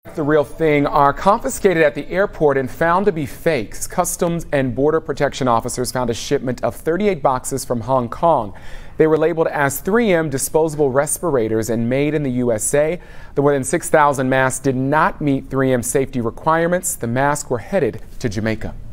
The real thing are confiscated at the airport and found to be fakes. Customs and Border Protection officers found a shipment of 38 boxes from Hong Kong. They were labeled as 3M disposable respirators and made in the USA. The more than 6,000 masks did not meet 3M safety requirements. The masks were headed to Jamaica.